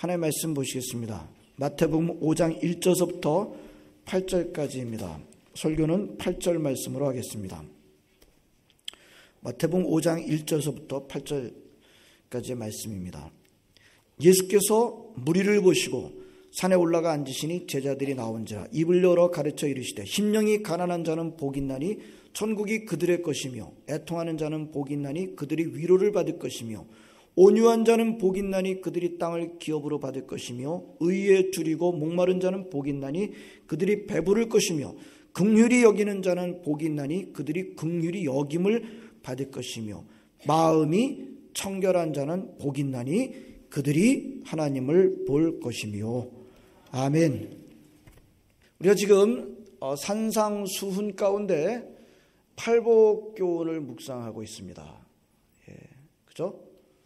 하나님의 말씀 보시겠습니다. 마태복음 5장 1절서부터 8절까지입니다. 설교는 8절 말씀으로 하겠습니다. 마태복음 5장 1절서부터 8절까지의 말씀입니다. 예수께서 무리를 보시고 산에 올라가 앉으시니 제자들이 나온지라 입을 열어 가르쳐 이르시되 심령이 가난한 자는 복이 있나니 천국이 그들의 것이며 애통하는 자는 복이 있나니 그들이 위로를 받을 것이며 온유한 자는 복이 있나니 그들이 땅을 기업으로 받을 것이며 의에 줄이고 목마른 자는 복이 있나니 그들이 배부를 것이며 긍휼히 여기는 자는 복이 있나니 그들이 긍휼히 여김을 받을 것이며 마음이 청결한 자는 복이 있나니 그들이 하나님을 볼 것이며. 아멘. 우리가 지금 산상수훈 가운데 팔복교훈을 묵상하고 있습니다. 예, 그죠?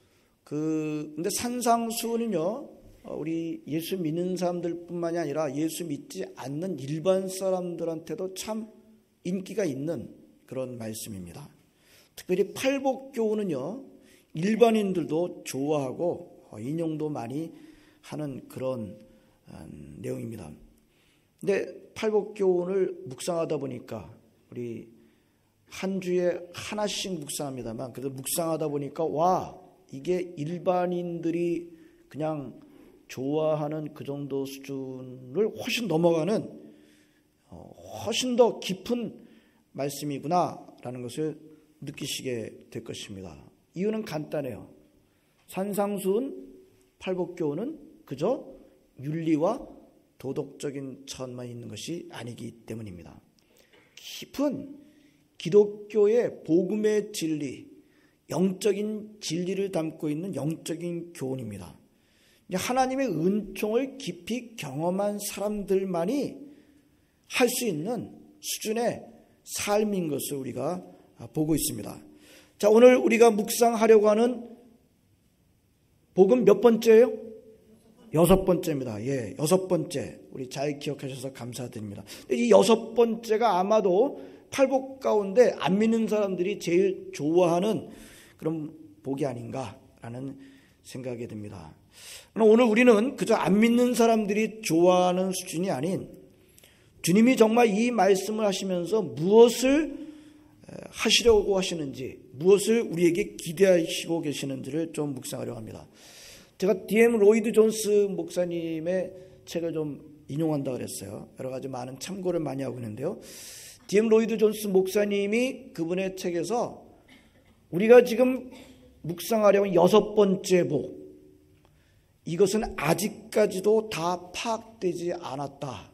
근데 산상수훈은요, 우리 예수 믿는 사람들뿐만이 아니라 예수 믿지 않는 일반 사람들한테도 참 인기가 있는 그런 말씀입니다. 특별히 팔복교훈은요, 일반인들도 좋아하고 인용도 많이 하는 그런 내용입니다. 근데 팔복교훈을 묵상하다 보니까 우리 한 주에 하나씩 묵상합니다만, 그래도 묵상하다 보니까 와, 이게 일반인들이 그냥 좋아하는 그 정도 수준을 훨씬 넘어가는 훨씬 더 깊은 말씀이구나라는 것을 느끼시게 될 것입니다. 이유는 간단해요. 산상수훈, 팔복교훈은 그저 윤리와 도덕적인 천만 있는 것이 아니기 때문입니다. 깊은 기독교의 복음의 진리, 영적인 진리를 담고 있는 영적인 교훈입니다. 하나님의 은총을 깊이 경험한 사람들만이 할 수 있는 수준의 삶인 것을 우리가 보고 있습니다. 자, 오늘 우리가 묵상하려고 하는 복음 몇 번째예요? 6번째입니다. 예, 6번째. 우리 잘 기억하셔서 감사드립니다. 이 6번째가 아마도 팔복 가운데 안 믿는 사람들이 제일 좋아하는 그런 복이 아닌가라는 생각이 듭니다. 오늘 우리는 그저 안 믿는 사람들이 좋아하는 수준이 아닌 주님이 정말 이 말씀을 하시면서 무엇을 하시려고 하시는지, 무엇을 우리에게 기대하시고 계시는지를 좀 묵상하려고 합니다. 제가 D.M. 로이드 존스 목사님의 책을 좀 인용한다고 그랬어요. 여러 가지 많은 참고를 많이 하고 있는데요. D.M. 로이드 존스 목사님이 그분의 책에서 우리가 지금 묵상하려는 6번째 복, 이것은 아직까지도 다 파악되지 않았다.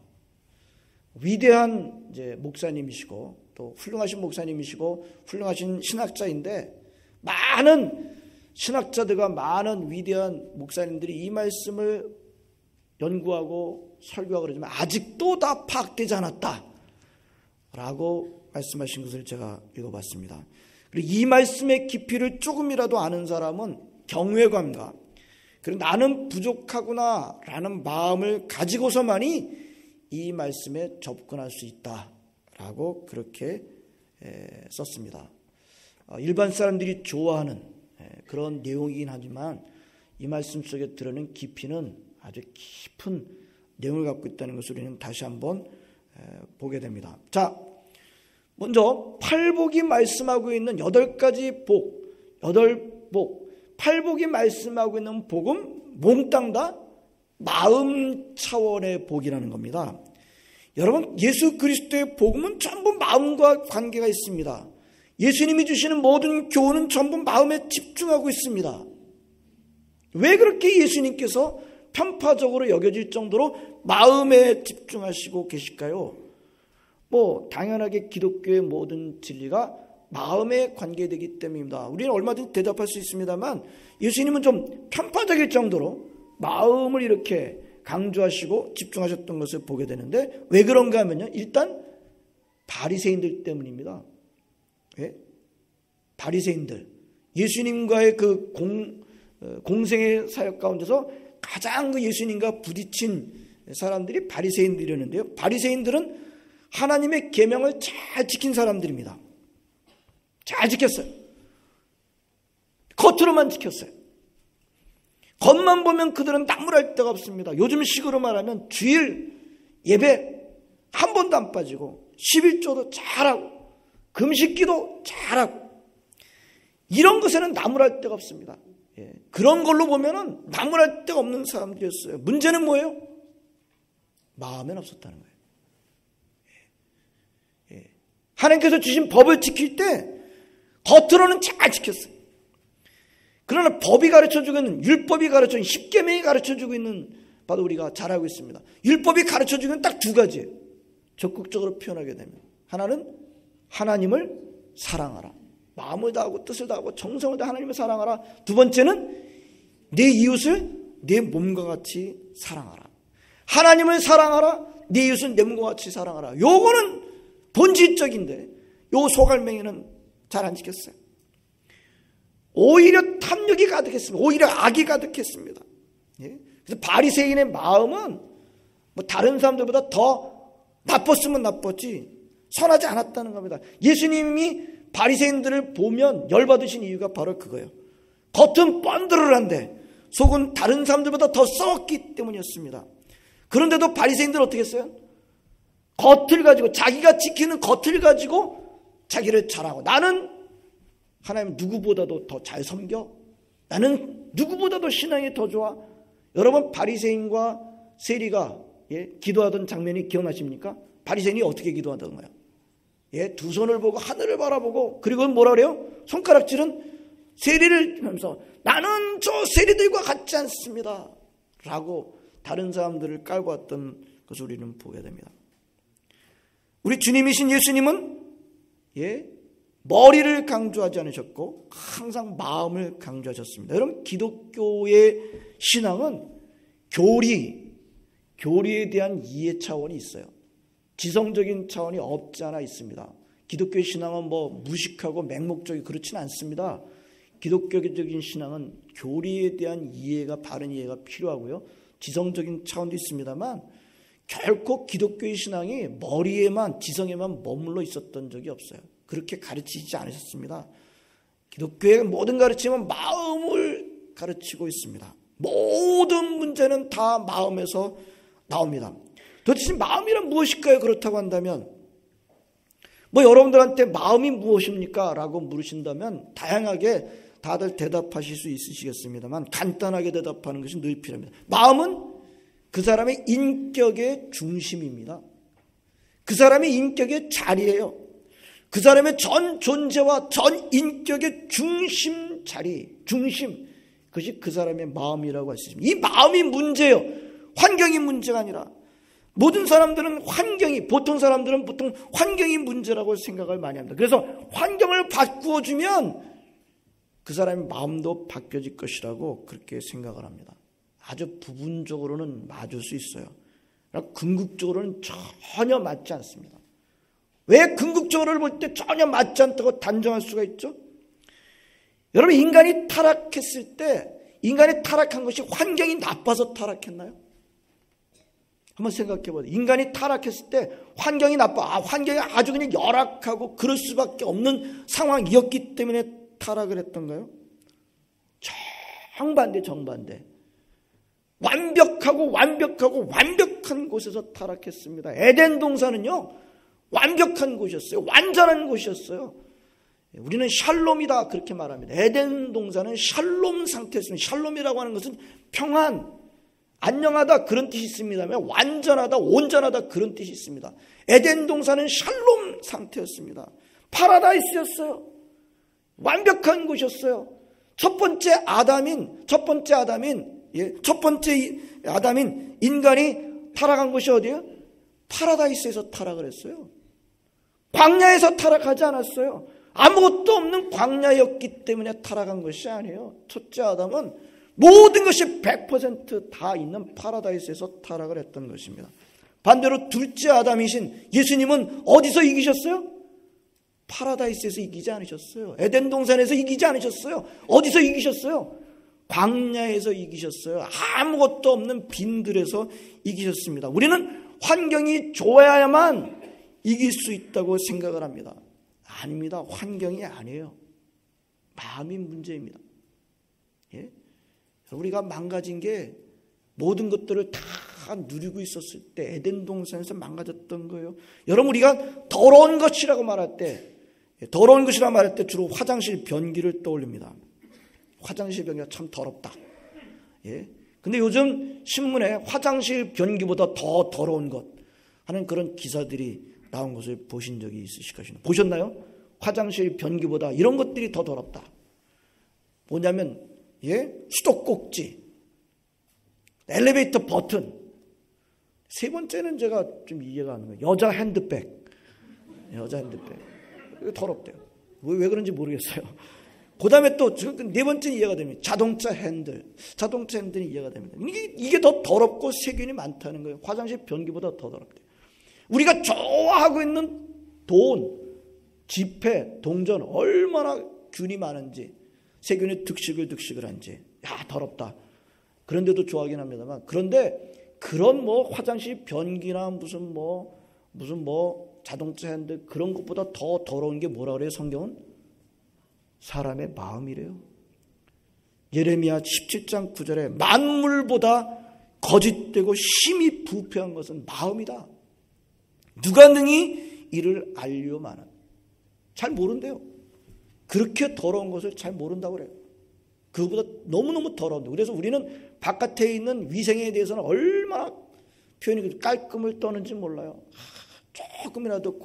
위대한 이제 목사님이시고 또 훌륭하신 목사님이시고 훌륭하신 신학자인데, 많은 신학자들과 많은 위대한 목사님들이 이 말씀을 연구하고 설교하고 그러지만 아직도 다 파악되지 않았다 라고 말씀하신 것을 제가 읽어봤습니다. 그리고 이 말씀의 깊이를 조금이라도 아는 사람은 경외감과 그리고 나는 부족하구나 라는 마음을 가지고서만이 이 말씀에 접근할 수 있다라고 그렇게 썼습니다. 일반 사람들이 좋아하는 그런 내용이긴 하지만 이 말씀 속에 들어있는 깊이는 아주 깊은 내용을 갖고 있다는 것을 우리는 다시 한번 보게 됩니다. 자, 먼저 팔복이 말씀하고 있는 8가지 복, 8복, 팔복이 말씀하고 있는 복은 몽땅 다 마음 차원의 복이라는 겁니다. 여러분, 예수 그리스도의 복음은 전부 마음과 관계가 있습니다. 예수님이 주시는 모든 교훈은 전부 마음에 집중하고 있습니다. 왜 그렇게 예수님께서 편파적으로 여겨질 정도로 마음에 집중하시고 계실까요? 당연하게 기독교의 모든 진리가 마음에 관계되기 때문입니다. 우리는 얼마든지 대답할 수 있습니다만 예수님은 좀 편파적일 정도로 마음을 이렇게 강조하시고 집중하셨던 것을 보게 되는데, 왜 그런가 하면요, 일단 바리새인들 때문입니다. 왜? 바리새인들, 예수님과의 그 공생의 사역 가운데서 가장 그 예수님과 부딪힌 사람들이 바리새인들이었는데요, 바리새인들은 하나님의 계명을 잘 지킨 사람들입니다. 잘 지켰어요. 겉으로만 지켰어요. 겉만 보면 그들은 나무랄 데가 없습니다. 요즘 식으로 말하면 주일 예배 한 번도 안 빠지고 11조도 잘하고 금식기도 잘하고 이런 것에는 나무랄 데가 없습니다. 그런 걸로 보면은 나무랄 데가 없는 사람들이었어요. 문제는 뭐예요? 마음엔 없었다는 거예요. 하나님께서 주신 법을 지킬 때 겉으로는 잘 지켰어요. 그러나 법이 가르쳐주고 있는, 율법이 가르쳐주는, 십계명이 가르쳐주고 있는 바로 우리가 잘 알고 있습니다. 율법이 가르쳐주고 있는 딱 두 가지예요. 적극적으로 표현하게 되면 하나는 하나님을 사랑하라. 마음을 다하고 뜻을 다하고 정성을 다해 하나님을 사랑하라. 두 번째는 내 이웃을 내 몸과 같이 사랑하라. 하나님을 사랑하라. 내 이웃을 내 몸과 같이 사랑하라. 요거는 본질적인데 요 소갈맹이는 잘 안 지켰어요. 오히려 탐욕이 가득했습니다. 오히려 악이 가득했습니다. 그래서 바리새인의 마음은 뭐 다른 사람들보다 더 나빴으면 나빴지 선하지 않았다는 겁니다. 예수님이 바리새인들을 보면 열받으신 이유가 바로 그거예요. 겉은 뻔드르란데 속은 다른 사람들보다 더 썩었기 때문이었습니다. 그런데도 바리새인들은 어떻게 했어요? 겉을 가지고 자기가 지키는 겉을 가지고 자기를 자랑하고 나는 하나님 누구보다도 더 잘 섬겨? 나는 누구보다도 신앙이 더 좋아? 여러분 바리새인과 세리가 기도하던 장면이 기억나십니까? 바리새인이 어떻게 기도하던 거예요? 두 손을 보고 하늘을 바라보고 그리고 뭐라 그래요? 손가락질은 세리를 하면서 나는 저 세리들과 같지 않습니다 라고 다른 사람들을 깔고 왔던 것을 우리는 보게 됩니다. 우리 주님이신 예수님은 머리를 강조하지 않으셨고 항상 마음을 강조하셨습니다. 여러분 기독교의 신앙은 교리에 대한 이해 차원이 있어요. 지성적인 차원이 없지 않아 있습니다. 기독교의 신앙은 뭐 무식하고 맹목적이 그렇지는 않습니다. 기독교적인 신앙은 교리에 대한 이해가 바른 이해가 필요하고요. 지성적인 차원도 있습니다만 결코 기독교의 신앙이 머리에만 지성에만 머물러 있었던 적이 없어요. 그렇게 가르치지 않으셨습니다. 기독교의 모든 가르침은 마음을 가르치고 있습니다. 모든 문제는 다 마음에서 나옵니다. 도대체 마음이란 무엇일까요? 그렇다고 한다면 뭐 여러분들한테 마음이 무엇입니까? 라고 물으신다면 다양하게 다들 대답하실 수 있으시겠습니다만 간단하게 대답하는 것이 늘 필요합니다. 마음은 그 사람의 인격의 중심입니다. 그 사람의 인격의 자리예요. 그 사람의 전 존재와 전 인격의 중심 자리, 중심, 그것이 그 사람의 마음이라고 할 수 있습니다. 이 마음이 문제예요. 환경이 문제가 아니라 모든 사람들은 보통 사람들은 보통 환경이 문제라고 생각을 많이 합니다. 그래서 환경을 바꾸어주면 그 사람의 마음도 바뀌어질 것이라고 그렇게 생각을 합니다. 아주 부분적으로는 맞을 수 있어요. 궁극적으로는 전혀 맞지 않습니다. 왜 궁극적으로 볼 때 전혀 맞지 않다고 단정할 수가 있죠? 여러분 인간이 타락했을 때 인간이 타락한 것이 환경이 나빠서 타락했나요? 한번 생각해 보세요. 인간이 타락했을 때 환경이 나빠. 환경이 아주 그냥 열악하고 그럴 수밖에 없는 상황이었기 때문에 타락을 했던가요? 정반대. 완벽한 곳에서 타락했습니다. 에덴 동산은요. 완벽한 곳이었어요. 완전한 곳이었어요. 우리는 샬롬이다 그렇게 말합니다. 에덴 동산은 샬롬 상태였습니다. 샬롬이라고 하는 것은 평안, 안녕하다 그런 뜻이 있습니다만 완전하다, 온전하다 그런 뜻이 있습니다. 에덴 동산은 샬롬 상태였습니다. 파라다이스였어요. 완벽한 곳이었어요. 첫 번째 아담인 인간이 타락한 곳이 어디예요? 파라다이스에서 타락을 했어요. 광야에서 타락하지 않았어요. 아무것도 없는 광야였기 때문에 타락한 것이 아니에요. 첫째 아담은 모든 것이 100% 다 있는 파라다이스에서 타락을 했던 것입니다. 반대로 둘째 아담이신 예수님은 어디서 이기셨어요? 파라다이스에서 이기지 않으셨어요. 에덴 동산에서 이기지 않으셨어요. 어디서 이기셨어요? 광야에서 이기셨어요. 아무것도 없는 빈들에서 이기셨습니다. 우리는 환경이 좋아야만 이길 수 있다고 생각을 합니다. 아닙니다. 환경이 아니에요. 마음이 문제입니다. 우리가 망가진 게 모든 것들을 다 누리고 있었을 때 에덴 동산에서 망가졌던 거예요. 여러분, 우리가 더러운 것이라고 말할 때, 더러운 것이라고 말할 때 주로 화장실 변기를 떠올립니다. 화장실 변기가 참 더럽다. 예. 근데 요즘 신문에 화장실 변기보다 더 더러운 것 하는 그런 기사들이 나온 것을 보신 적이 있으실 것입니다. 보셨나요? 화장실 변기보다 이런 것들이 더 더럽다. 뭐냐면, 예? 수도꼭지, 엘리베이터 버튼. 세 번째는 제가 좀 이해가 안 가요. 여자 핸드백. 이거 더럽대요. 왜 그런지 모르겠어요. 그 다음에 또 네 번째는 이해가 됩니다. 자동차 핸들이 이해가 됩니다. 이게 더 더럽고 세균이 많다는 거예요. 화장실 변기보다 더 더럽대요. 우리가 좋아하고 있는 돈, 지폐, 동전 얼마나 균이 많은지, 세균이 득식을 한지, 더럽다. 그런데도 좋아하긴 합니다만, 그런데 그런 화장실 변기나 무슨 자동차 핸들 그런 것보다 더 더러운 게 뭐라 그래요? 성경은 사람의 마음이래요. 예레미야 17장 9절에 만물보다 거짓되고 심히 부패한 것은 마음이다. 누가 능히 이를 알려마는. 잘 모른대요. 그렇게 더러운 것을 잘 모른다고 그래요. 그거보다 너무너무 더러운데. 그래서 우리는 바깥에 있는 위생에 대해서는 얼마나 표현이 깔끔을 떠는지 몰라요. 조금이라도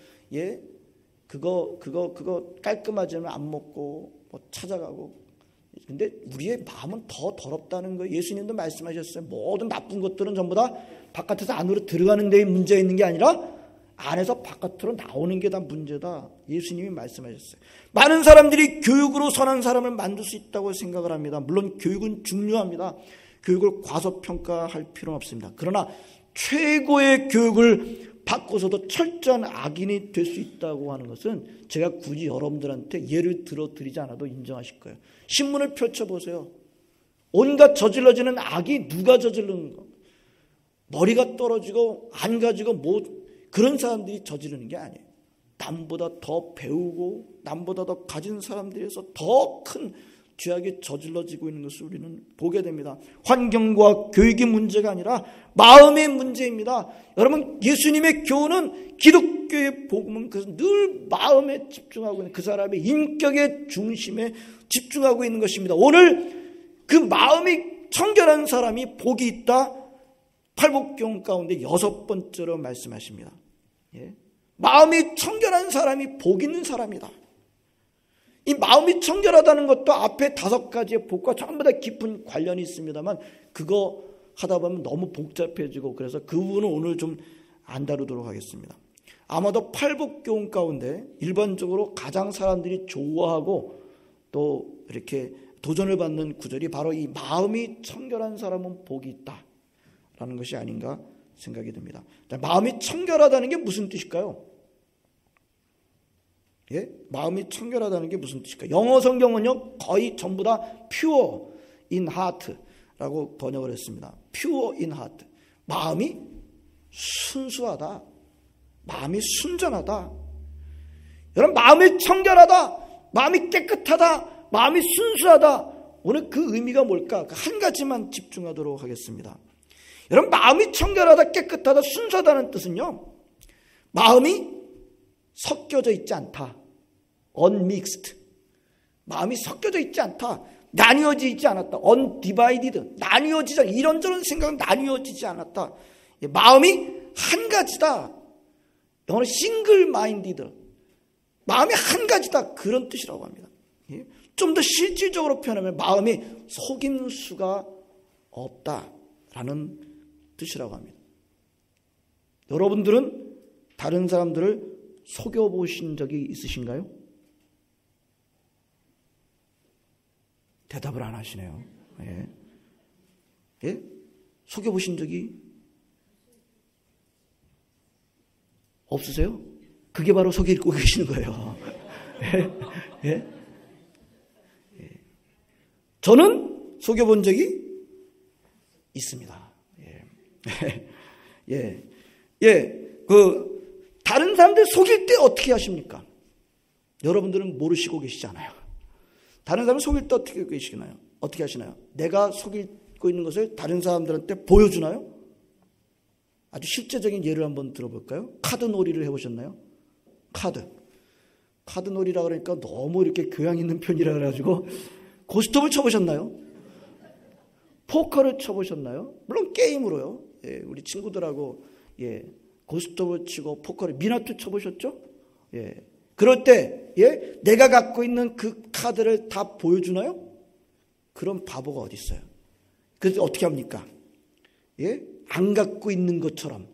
그거 깔끔하지 않으면 안 먹고 찾아가고. 근데 우리의 마음은 더 더럽다는 거예요. 예수님도 말씀하셨어요. 모든 나쁜 것들은 전부 다 바깥에서 안으로 들어가는 데에 문제가 있는 게 아니라 안에서 바깥으로 나오는 게 다 문제다. 예수님이 말씀하셨어요. 많은 사람들이 교육으로 선한 사람을 만들 수 있다고 생각을 합니다. 물론 교육은 중요합니다. 교육을 과소평가할 필요는 없습니다. 그러나 최고의 교육을 받고서도 철저한 악인이 될 수 있다고 하는 것은 제가 굳이 여러분들한테 예를 들어 드리지 않아도 인정하실 거예요. 신문을 펼쳐보세요. 온갖 저질러지는 악이 누가 저지르는 거. 머리가 떨어지고 안 가지고 그런 사람들이 저지르는 게 아니에요. 남보다 더 배우고 남보다 더 가진 사람들에서 더 큰 죄악이 저질러지고 있는 것을 우리는 보게 됩니다. 환경과 교육의 문제가 아니라 마음의 문제입니다. 여러분, 예수님의 교훈은, 기독교의 복음은 늘 마음에 집중하고 있는, 그 사람의 인격의 중심에 집중하고 있는 것입니다. 오늘 그 마음이 청결한 사람이 복이 있다. 팔복경 가운데 6번째로 말씀하십니다. 예? 마음이 청결한 사람이 복 있는 사람이다. 이 마음이 청결하다는 것도 앞에 5가지의 복과 전부 다 깊은 관련이 있습니다만, 그거 하다 보면 너무 복잡해지고, 그래서 그 부분은 오늘 좀 안 다루도록 하겠습니다. 아마도 팔복교훈 가운데 일반적으로 가장 사람들이 좋아하고 또 이렇게 도전을 받는 구절이 바로 이 마음이 청결한 사람은 복이 있다 라는 것이 아닌가 생각이 듭니다. 마음이 청결하다는 게 무슨 뜻일까요? 예? 마음이 청결하다는 게 무슨 뜻일까요? 영어 성경은요, 거의 전부 다 pure in heart라고 번역을 했습니다. pure in heart. 마음이 순수하다. 마음이 순전하다. 여러분, 마음이 청결하다. 마음이 깨끗하다. 마음이 순수하다. 오늘 그 의미가 뭘까? 한 가지만 집중하도록 하겠습니다. 여러분, 마음이 청결하다, 깨끗하다, 순수하다는 뜻은요, 마음이 섞여져 있지 않다. unmixed. 마음이 섞여져 있지 않다. 나뉘어지지 있지 않았다. undivided. 나뉘어지지 않았다. 이런저런 생각은 나뉘어지지 않았다. 마음이 한 가지다. 영어로 single minded. 마음이 한 가지다. 그런 뜻이라고 합니다. 좀 더 실질적으로 표현하면 마음이 속임수가 없다라는 뜻이라고 합니다. 여러분들은 다른 사람들을 속여보신 적이 있으신가요? 대답을 안 하시네요. 예? 예? 속여보신 적이 없으세요? 그게 바로 속이고 계시는 거예요. 예? 예? 예. 저는 속여본 적이 있습니다. 예. 예. 예. 다른 사람들 속일 때 어떻게 하십니까? 여러분들은 모르시고 계시잖아요. 다른 사람 속일 때 어떻게 계시나요? 어떻게 하시나요? 내가 속이고 있는 것을 다른 사람들한테 보여주나요? 아주 실제적인 예를 한번 들어볼까요? 카드 놀이를 해보셨나요? 카드 놀이라 그러니까 너무 이렇게 교양 있는 편이라 그래가지고 고스톱을 쳐보셨나요? 포커를 쳐보셨나요? 물론 게임으로요. 예, 우리 친구들하고 고스톱을 치고 포커를 미나투 쳐보셨죠? 예, 그럴 때 내가 갖고 있는 그 카드를 다 보여주나요? 그런 바보가 어디 있어요? 그래서 어떻게 합니까? 안 갖고 있는 것처럼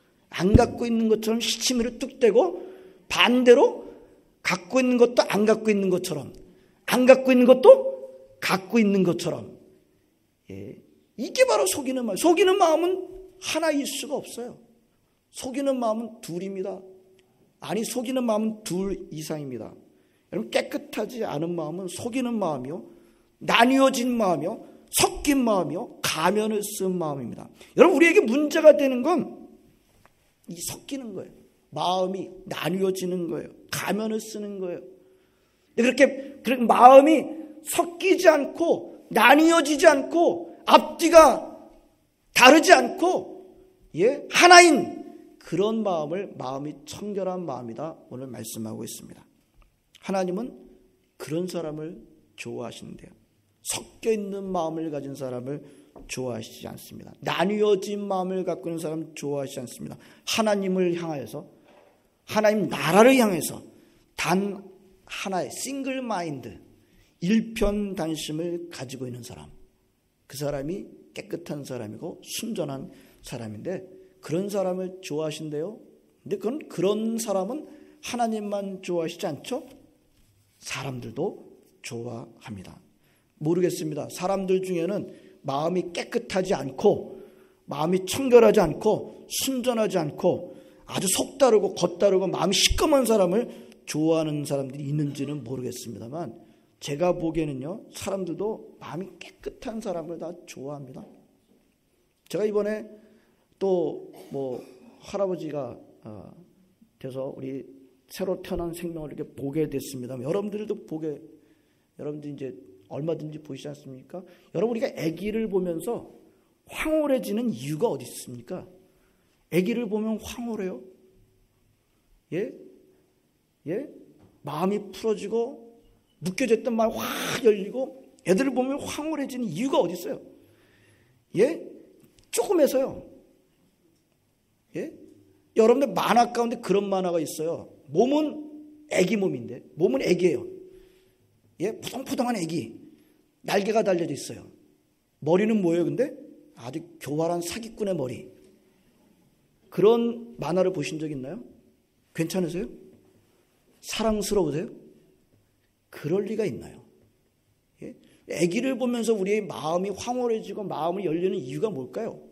시치미를 뚝 떼고 반대로 갖고 있는 것도 안 갖고 있는 것처럼 안 갖고 있는 것도 갖고 있는 것처럼 이게 바로 속이는 마음. 속이는 마음은 하나일 수가 없어요. 속이는 마음은 둘입니다. 아니 속이는 마음은 둘 이상입니다. 여러분 깨끗하지 않은 마음은 속이는 마음이요 나뉘어진 마음이요 섞인 마음이요 가면을 쓴 마음입니다. 여러분 우리에게 문제가 되는 건 이 섞이는 거예요. 마음이 나뉘어지는 거예요. 가면을 쓰는 거예요. 그렇게 마음이 섞이지 않고 나뉘어지지 않고 앞뒤가 다르지 않고 하나인 그런 마음이 청결한 마음이다 오늘 말씀하고 있습니다. 하나님은 그런 사람을 좋아하시는데요. 섞여 있는 마음을 가진 사람을 좋아하시지 않습니다. 나뉘어진 마음을 갖고 있는 사람 좋아하시지 않습니다. 하나님을 향하여서 하나님 나라를 향해서 단 하나의 싱글 마인드 일편단심을 가지고 있는 사람, 그 사람이 깨끗한 사람이고 순전한 사람인데 그런 사람을 좋아하신대요. 근데 그런 사람은 하나님만 좋아하시지 않죠? 사람들도 좋아합니다. 모르겠습니다. 사람들 중에는 마음이 깨끗하지 않고 마음이 청결하지 않고 순전하지 않고 아주 속다르고 겉다르고 마음이 시꺼먼 사람을 좋아하는 사람들이 있는지는 모르겠습니다만 제가 보기에는요 사람들도 마음이 깨끗한 사람을 다 좋아합니다. 제가 이번에 또 할아버지가 돼서 우리 새로 태어난 생명을 이렇게 보게 됐습니다. 여러분들도 여러분들 이제 얼마든지 보시지 않습니까? 여러분 우리가 아기를 보면서 황홀해지는 이유가 어디 있습니까? 아기를 보면 황홀해요. 마음이 풀어지고 묶여졌던 마음이 확 열리고 애들을 보면 황홀해지는 이유가 어디 있어요? 조금해서요. 여러분들 만화 가운데 그런 만화가 있어요. 몸은 아기 몸인데 몸은 아기예요. 푸동푸동한 아기. 날개가 달려져 있어요. 머리는 뭐예요? 근데 아주 교활한 사기꾼의 머리. 그런 만화를 보신 적 있나요? 괜찮으세요? 사랑스러우세요? 그럴 리가 있나요? 아기를 보면서 우리의 마음이 황홀해지고 마음이 열리는 이유가 뭘까요?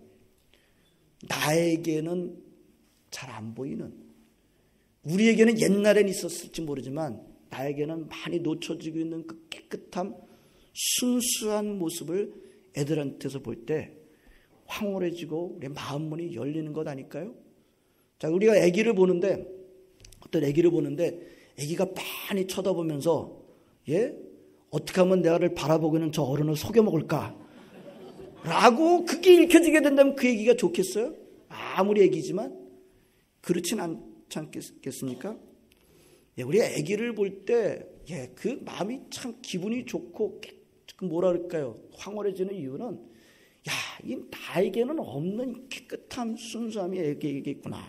나에게는 잘 안 보이는, 우리에게는 옛날엔 있었을지 모르지만 나에게는 많이 놓쳐지고 있는 그 깨끗함, 순수한 모습을 애들한테서 볼 때 황홀해지고 우리 마음문이 열리는 것 아닐까요? 자, 우리가 아기를 보는데 어떤 아기를 보는데 아기가 많이 쳐다보면서 어떻게 하면 내가를 바라보고는 저 어른을 속여먹을까? 라고 그게 읽혀지게 된다면 그 아기가 좋겠어요? 아무리 아기지만 그렇진 않지 않겠습니까? 우리 아기를 볼 때 그 마음이 참 기분이 좋고 뭐라 그럴까요? 황홀해지는 이유는 이 나에게는 없는 깨끗함, 순수함이 애기에게 있구나.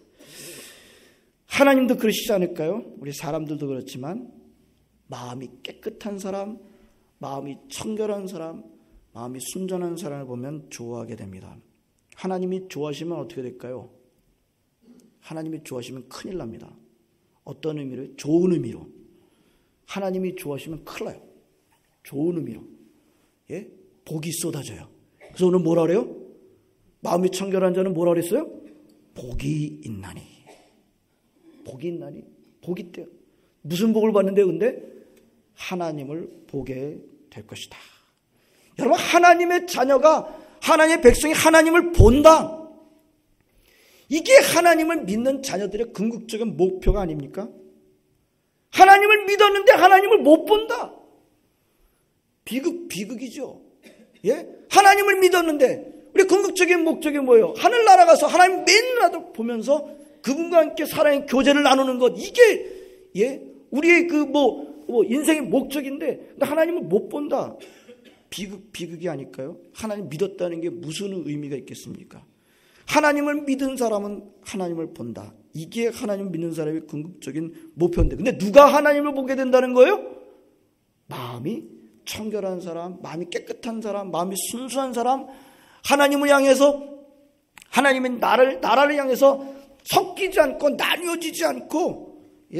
하나님도 그러시지 않을까요? 우리 사람들도 그렇지만 마음이 깨끗한 사람, 마음이 청결한 사람, 마음이 순전한 사람을 보면 좋아하게 됩니다. 하나님이 좋아하시면 어떻게 될까요? 하나님이 좋아하시면 큰일 납니다. 어떤 의미로? 좋은 의미로. 하나님이 좋아하시면 큰일 나요. 좋은 의미로. 복이 쏟아져요. 그래서 오늘 뭐라 그래요? 마음이 청결한 자는 뭐라 그랬어요? 복이 있나니. 복이 있나니. 복이 있대요. 무슨 복을 받는데요, 근데? 하나님을 보게 될 것이다. 여러분, 하나님의 자녀가, 하나님의 백성이 하나님을 본다. 이게 하나님을 믿는 자녀들의 궁극적인 목표가 아닙니까? 하나님을 믿었는데 하나님을 못 본다. 비극이죠. 예? 하나님을 믿었는데 우리 궁극적인 목적이 뭐예요? 하늘나라 가서 하나님 맨날 보면서 그분과 함께 사랑의 교제를 나누는 것, 이게 우리의 인생의 목적인데 하나님을 못 본다. 비극이 아닐까요? 하나님 믿었다는 게 무슨 의미가 있겠습니까? 하나님을 믿은 사람은 하나님을 본다. 이게 하나님 믿는 사람의 궁극적인 목표인데, 근데 누가 하나님을 보게 된다는 거예요? 마음이 청결한 사람, 마음이 깨끗한 사람, 마음이 순수한 사람, 하나님을 향해서, 하나님의 나라를 향해서 섞이지 않고 나뉘어지지 않고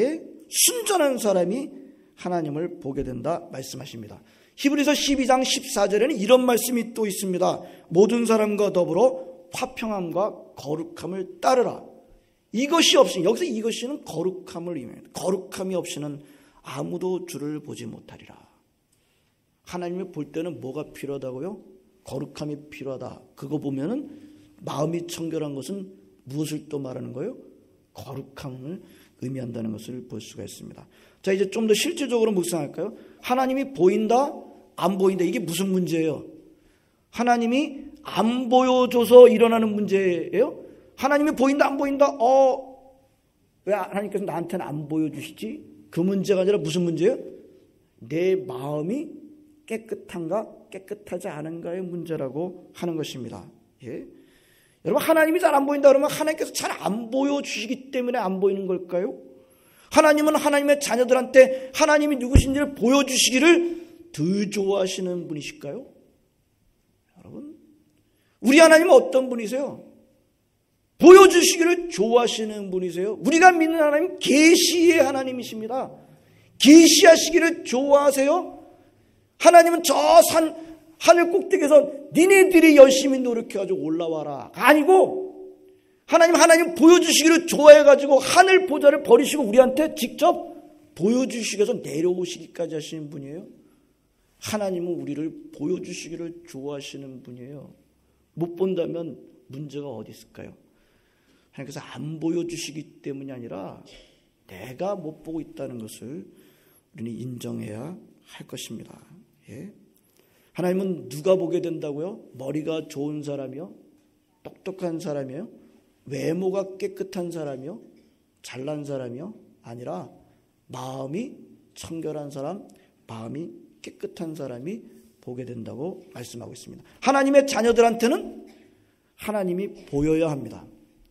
순전한 사람이 하나님을 보게 된다 말씀하십니다. 히브리서 12장 14절에는 이런 말씀이 또 있습니다. 모든 사람과 더불어 화평함과 거룩함을 따르라. 이것이 없이, 여기서 이것이는 거룩함을 의미합니다. 거룩함이 없이는 아무도 주를 보지 못하리라. 하나님을 볼 때는 뭐가 필요하다고요? 거룩함이 필요하다. 그거 보면은 마음이 청결한 것은 무엇을 또 말하는 거예요? 거룩함을 의미한다는 것을 볼 수가 있습니다. 자, 이제 좀 더 실질적으로 묵상할까요? 하나님이 보인다, 안 보인다. 이게 무슨 문제예요? 하나님이 안 보여줘서 일어나는 문제예요? 하나님이 보인다, 안 보인다? 왜 하나님께서 나한테는 안 보여주시지? 그 문제가 아니라 무슨 문제예요? 내 마음이 깨끗한가, 깨끗하지 않은가의 문제라고 하는 것입니다. 예? 여러분, 하나님이 잘 안 보인다 그러면 하나님께서 잘 안 보여주시기 때문에 안 보이는 걸까요? 하나님은 하나님의 자녀들한테 하나님이 누구신지를 보여주시기를 더 좋아하시는 분이실까요? 여러분, 우리 하나님은 어떤 분이세요? 보여주시기를 좋아하시는 분이세요. 우리가 믿는 하나님 계시의 하나님이십니다. 계시하시기를 좋아하세요. 하나님은 저 하늘 꼭대기에서 니네들이 열심히 노력해가지고 올라와라 아니고, 하나님 보여주시기를 좋아해가지고 하늘 보좌를 버리시고 우리한테 직접 보여주시기 위해서 내려오시기까지 하시는 분이에요. 하나님은 우리를 보여주시기를 좋아하시는 분이에요. 못 본다면 문제가 어디 있을까요? 하나님께서 안 보여주시기 때문이 아니라 내가 못 보고 있다는 것을 우리는 인정해야 할 것입니다. 예? 하나님은 누가 보게 된다고요? 머리가 좋은 사람이요? 똑똑한 사람이요? 외모가 깨끗한 사람이요? 잘난 사람이요? 아니라 마음이 청결한 사람, 마음이 깨끗한 사람이 보게 된다고 말씀하고 있습니다. 하나님의 자녀들한테는 하나님이 보여야 합니다.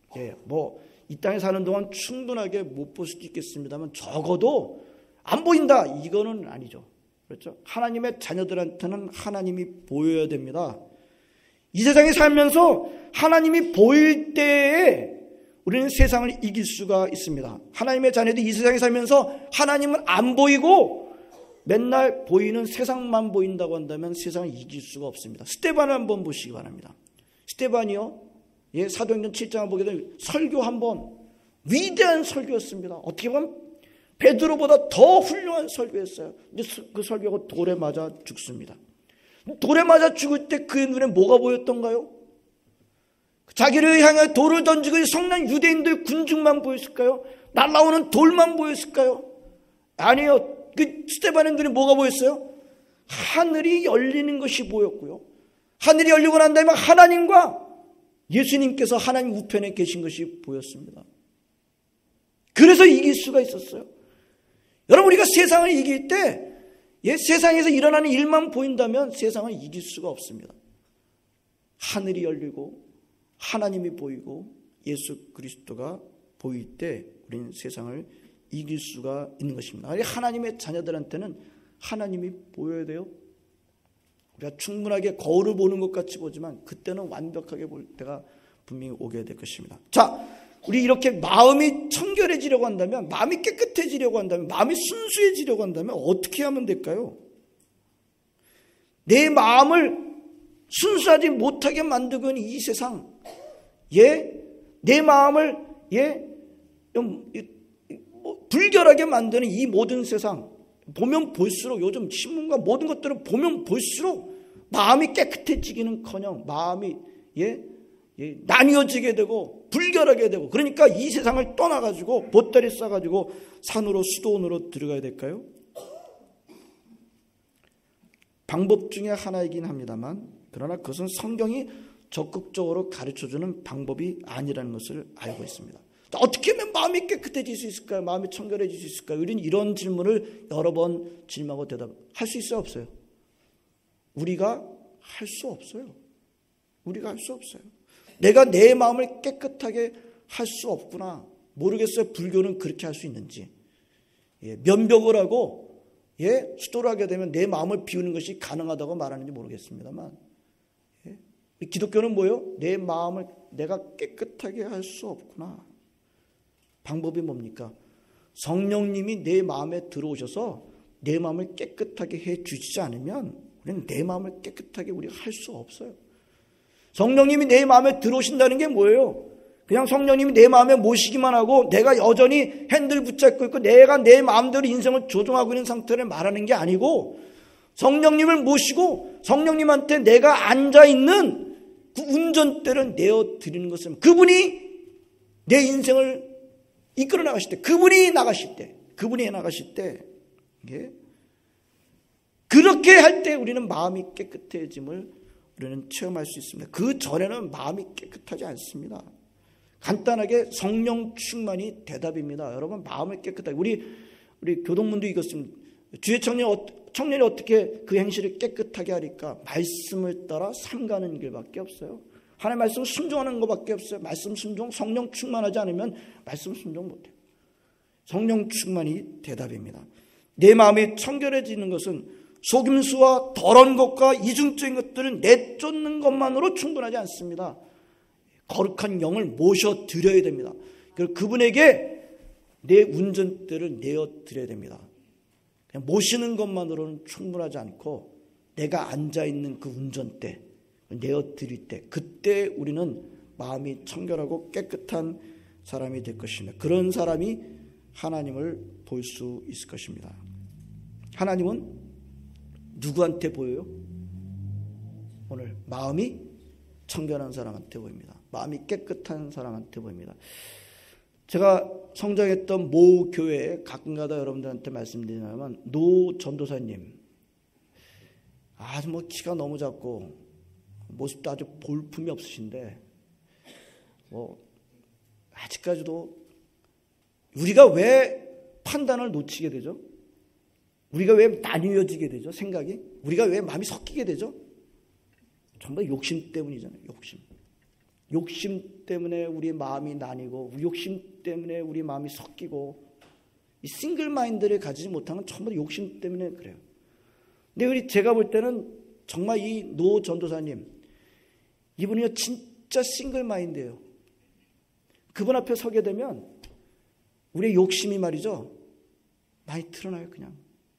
이 땅에 사는 동안 충분하게 못 볼 수도 있겠습니다만 적어도 안 보인다, 이거는 아니죠. 그렇죠? 하나님의 자녀들한테는 하나님이 보여야 됩니다. 이 세상에 살면서 하나님이 보일 때에 우리는 세상을 이길 수가 있습니다. 하나님의 자녀들이 이 세상에 살면서 하나님은 안 보이고 맨날 보이는 세상만 보인다고 한다면 세상을 이길 수가 없습니다. 스데반을 한번 보시기 바랍니다. 스데반이요, 사도행전 7장을 보게 되면 설교 한번, 위대한 설교였습니다. 어떻게 보면 베드로보다 더 훌륭한 설교였어요. 근데 그 설교가 돌에 맞아 죽습니다. 돌에 맞아 죽을 때 그의 눈에 뭐가 보였던가요? 자기를 향해 돌을 던지고 성난 유대인들 군중만 보였을까요? 날아오는 돌만 보였을까요? 아니요. 그 스데반의 눈에 뭐가 보였어요? 하늘이 열리는 것이 보였고요. 하늘이 열리고 난 다음에 하나님과 예수님께서 하나님 우편에 계신 것이 보였습니다. 그래서 이길 수가 있었어요. 여러분, 우리가 세상을 이길 때 세상에서 일어나는 일만 보인다면 세상을 이길 수가 없습니다. 하늘이 열리고 하나님이 보이고 예수 그리스도가 보일 때 우리는 세상을 이길 수가 있는 것입니다. 하나님의 자녀들한테는 하나님이 보여야 돼요. 우리가 충분하게 거울을 보는 것 같이 보지만 그때는 완벽하게 볼 때가 분명히 오게 될 것입니다. 자, 우리 이렇게 마음이 청결해지려고 한다면, 마음이 깨끗해지려고 한다면, 마음이 순수해지려고 한다면 어떻게 하면 될까요? 내 마음을 순수하지 못하게 만들고 있는 이 세상, 내 마음을 불결하게 만드는 이 모든 세상, 보면 볼수록, 요즘 신문과 모든 것들을 보면 볼수록 마음이 깨끗해지기는커녕 마음이 나뉘어지게 되고 불결하게 되고, 그러니까 이 세상을 떠나가지고 보따리 싸가지고 산으로 수도원으로 들어가야 될까요? 방법 중에 하나이긴 합니다만, 그러나 그것은 성경이 적극적으로 가르쳐주는 방법이 아니라는 것을 알고 있습니다. 어떻게 하면 마음이 깨끗해질 수 있을까요? 마음이 청결해질 수 있을까요? 우리는 이런 질문을 여러 번 질문하고 대답할 수 있어요, 없어요? 우리가 할 수 없어요. 우리가 할 수 없어요. 내가 내 마음을 깨끗하게 할 수 없구나. 모르겠어요. 불교는 그렇게 할 수 있는지. 면벽을 하고 수도를 하게 되면 내 마음을 비우는 것이 가능하다고 말하는지 모르겠습니다만, 기독교는 뭐예요? 내 마음을 내가 깨끗하게 할 수 없구나. 방법이 뭡니까? 성령님이 내 마음에 들어오셔서 내 마음을 깨끗하게 해 주시지 않으면 우리는 내 마음을 깨끗하게 우리가 할 수 없어요. 성령님이 내 마음에 들어오신다는 게 뭐예요? 그냥 성령님이 내 마음에 모시기만 하고 내가 여전히 핸들 붙잡고 있고 내가 내 마음대로 인생을 조종하고 있는 상태를 말하는 게 아니고, 성령님을 모시고 성령님한테 내가 앉아있는 그 운전대를 내어드리는 것은, 그분이 내 인생을 이끌어 나가실 때, 그분이 나가실 때 그렇게 할 때 우리는 마음이 깨끗해짐을 우리는 체험할 수 있습니다. 그 전에는 마음이 깨끗하지 않습니다. 간단하게 성령 충만이 대답입니다. 여러분, 마음을 깨끗하게, 우리 교동문도 읽었습니다. 주의 청년이 어떻게 그 행실을 깨끗하게 하리까? 말씀을 따라 삼가는 길밖에 없어요. 하나님의 말씀을 순종하는 것밖에 없어요. 말씀 순종, 성령 충만하지 않으면 말씀 순종 못해요. 성령 충만이 대답입니다. 내 마음이 청결해지는 것은 속임수와 더러운 것과 이중적인 것들을 내쫓는 것만으로 충분하지 않습니다. 거룩한 영을 모셔드려야 됩니다. 그리고 그분에게 내 운전대를 내어드려야 됩니다. 그냥 모시는 것만으로는 충분하지 않고 내가 앉아있는 그 운전대 내어드릴 때, 그때 우리는 마음이 청결하고 깨끗한 사람이 될 것입니다. 그런 사람이 하나님을 볼 수 있을 것입니다. 하나님은 누구한테 보여요? 오늘 마음이 청결한 사람한테 보입니다. 마음이 깨끗한 사람한테 보입니다. 제가 성장했던 모 교회에 가끔가다 여러분들한테 말씀드리냐면, 노 전도사님, 아주 키가 너무 작고 모습도 아주 볼품이 없으신데, 아직까지도 우리가 왜 판단을 놓치게 되죠? 우리가 왜 나뉘어지게 되죠? 생각이? 우리가 왜 마음이 섞이게 되죠? 전부 욕심 때문이잖아요. 욕심 때문에 우리 마음이 나뉘고, 욕심 때문에 우리 마음이 섞이고, 이 싱글 마인드를 가지지 못하는 건 전부 욕심 때문에 그래요. 근데 제가 볼 때는 정말 이 노 전도사님, 이분이요 진짜 싱글 마인드예요. 그분 앞에 서게 되면 우리의 욕심이 말이죠, 많이 드러나요. 그냥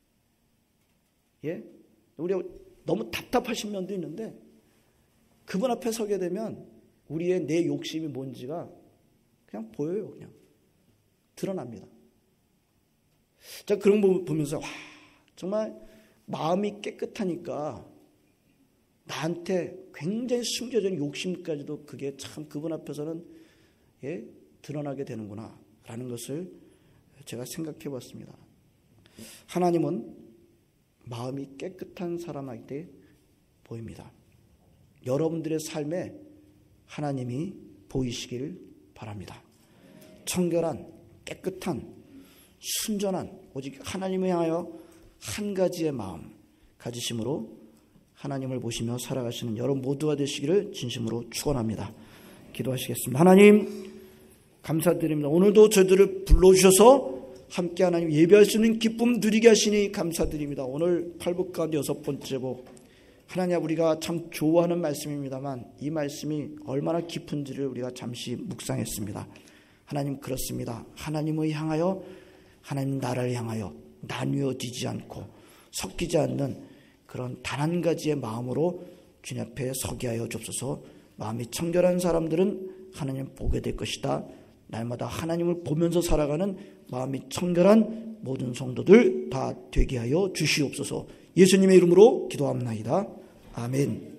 우리가 너무 답답하신 면도 있는데, 그분 앞에 서게 되면 우리의 내 욕심이 뭔지가 그냥 보여요. 그냥 드러납니다. 자, 그런 거 보면서 정말 마음이 깨끗하니까 나한테 굉장히 숨겨져 있는 욕심까지도 그게 참 그분 앞에서는 드러나게 되는구나 라는 것을 제가 생각해 봤습니다. 하나님은 마음이 깨끗한 사람에게 보입니다. 여러분들의 삶에 하나님이 보이시길 바랍니다. 청결한, 깨끗한, 순전한, 오직 하나님을 향하여 한 가지의 마음 가지심으로 하나님을 보시며 살아가시는 여러분 모두가 되시기를 진심으로 축원합니다. 기도하시겠습니다. 하나님 감사드립니다. 오늘도 저희들을 불러주셔서 함께 하나님 예배할 수 있는 기쁨 누리게 하시니 감사드립니다. 오늘 8복 가운데 6번째 복, 하나님 우리가 참 좋아하는 말씀입니다만 이 말씀이 얼마나 깊은지를 우리가 잠시 묵상했습니다. 하나님 그렇습니다. 하나님을 향하여, 하나님 나라를 향하여 나뉘어지지 않고 섞이지 않는 그런 단 한 가지의 마음으로 주님 앞에 서게 하여 주옵소서. 마음이 청결한 사람들은 하나님 보게 될 것이다. 날마다 하나님을 보면서 살아가는 마음이 청결한 모든 성도들 다 되게 하여 주시옵소서. 예수님의 이름으로 기도합나이다. 아멘.